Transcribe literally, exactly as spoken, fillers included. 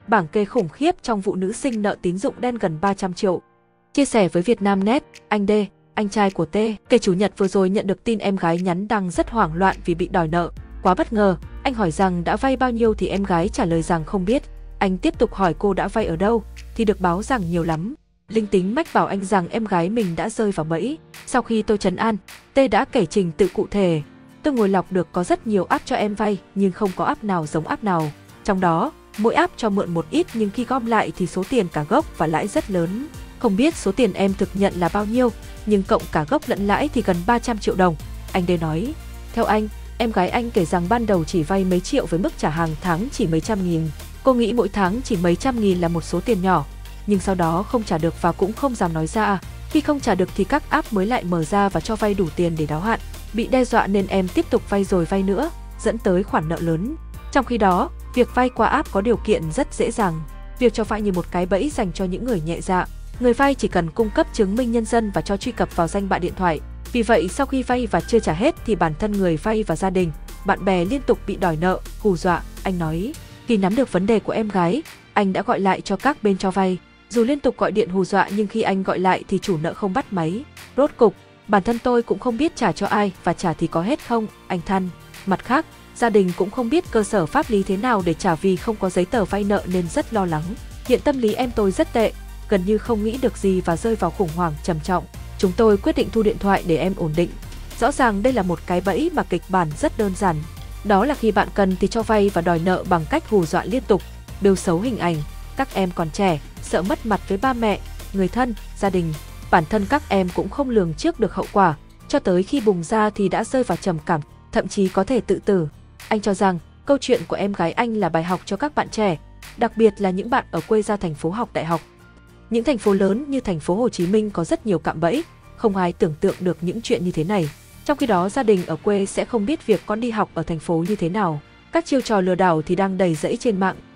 bảng kê khủng khiếp trong vụ nữ sinh nợ tín dụng đen gần ba trăm triệu. Chia sẻ với Vietnamnet, anh D, anh trai của T, kể Chủ nhật vừa rồi nhận được tin em gái nhắn đăng rất hoảng loạn vì bị đòi nợ. Quá bất ngờ, anh hỏi rằng đã vay bao nhiêu thì em gái trả lời rằng không biết. Anh tiếp tục hỏi cô đã vay ở đâu, thì được báo rằng nhiều lắm. Linh tính mách bảo anh rằng em gái mình đã rơi vào bẫy. Sau khi tôi trấn an, T đã kể trình tự cụ thể. Tôi ngồi lọc được có rất nhiều app cho em vay nhưng không có app nào giống app nào. Trong đó, mỗi app cho mượn một ít nhưng khi gom lại thì số tiền cả gốc và lãi rất lớn. Không biết số tiền em thực nhận là bao nhiêu, nhưng cộng cả gốc lẫn lãi thì gần ba trăm triệu đồng, anh D nói. Theo anh, em gái anh kể rằng ban đầu chỉ vay mấy triệu với mức trả hàng tháng chỉ mấy trăm nghìn. Cô nghĩ mỗi tháng chỉ mấy trăm nghìn là một số tiền nhỏ, nhưng sau đó không trả được và cũng không dám nói ra. Khi không trả được thì các app mới lại mở ra và cho vay đủ tiền để đáo hạn. Bị đe dọa nên em tiếp tục vay rồi vay nữa, dẫn tới khoản nợ lớn. Trong khi đó, việc vay qua app có điều kiện rất dễ dàng. Việc cho vay như một cái bẫy dành cho những người nhẹ dạ. Người vay chỉ cần cung cấp chứng minh nhân dân và cho truy cập vào danh bạ điện thoại. Vì vậy sau khi vay và chưa trả hết thì bản thân người vay và gia đình, bạn bè liên tục bị đòi nợ, hù dọa, anh nói. Khi nắm được vấn đề của em gái, anh đã gọi lại cho các bên cho vay. Dù liên tục gọi điện hù dọa nhưng khi anh gọi lại thì chủ nợ không bắt máy. Rốt cục, bản thân tôi cũng không biết trả cho ai và trả thì có hết không, anh than. Mặt khác, gia đình cũng không biết cơ sở pháp lý thế nào để trả vì không có giấy tờ vay nợ nên rất lo lắng. Hiện tâm lý em tôi rất tệ, gần như không nghĩ được gì và rơi vào khủng hoảng trầm trọng. Chúng tôi quyết định thu điện thoại để em ổn định. Rõ ràng đây là một cái bẫy mà kịch bản rất đơn giản. Đó là khi bạn cần thì cho vay và đòi nợ bằng cách hù dọa liên tục, bêu xấu hình ảnh. Các em còn trẻ, sợ mất mặt với ba mẹ, người thân, gia đình. Bản thân các em cũng không lường trước được hậu quả, cho tới khi bùng ra thì đã rơi vào trầm cảm, thậm chí có thể tự tử. Anh cho rằng câu chuyện của em gái anh là bài học cho các bạn trẻ, đặc biệt là những bạn ở quê ra thành phố học đại học. Những thành phố lớn như thành phố Hồ Chí Minh có rất nhiều cạm bẫy, không ai tưởng tượng được những chuyện như thế này. Trong khi đó gia đình ở quê sẽ không biết việc con đi học ở thành phố như thế nào. Các chiêu trò lừa đảo thì đang đầy rẫy trên mạng.